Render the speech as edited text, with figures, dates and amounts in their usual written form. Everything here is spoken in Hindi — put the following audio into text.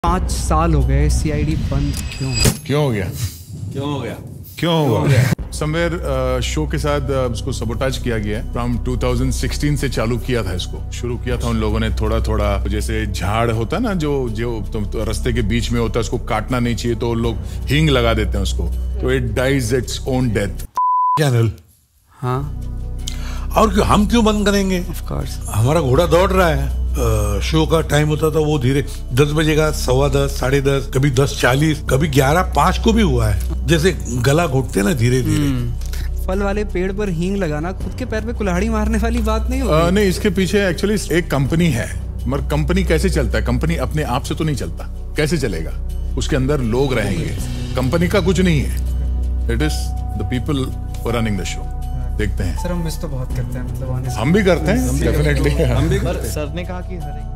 5 साल हो गए, सीआईडी बंद क्यों हो गया? समवेयर शो के साथ उसको सबोटाज किया गया है। फ्रॉम 2016 से चालू किया था, इसको शुरू किया था उन लोगों ने थोड़ा थोड़ा। जैसे झाड़ होता है ना, जो तो रास्ते के बीच में होता है, उसको काटना नहीं चाहिए, तो लोग हींग लगा देते हैं उसको, तो it dies its own death. Channel हाँ, और हम क्यों बंद करेंगे? ऑफ कोर्स हमारा घोड़ा दौड़ रहा है। शो का टाइम होता था वो धीरे 10 बजे का, 10:15, 10:30, कभी 10:40, कभी 11:05 को भी हुआ है। जैसे गला घोटते ना धीरे धीरे। फल वाले पेड़ पर हींग लगाना खुद के पैर पे कुल्हाड़ी मारने वाली बात नहीं होगी। नहीं, इसके पीछे एक्चुअली एक कंपनी है, मगर कंपनी कैसे चलता है? कंपनी अपने आप से तो नहीं चलता, कैसे चलेगा? उसके अंदर लोग रहेंगे, कंपनी का कुछ नहीं है। It is the people running the show. देखते हैं सर, हम मिस तो बहुत करते हैं, मतलब हम भी करते हैं, डेफिनेटली सर ने कहा कि हर एक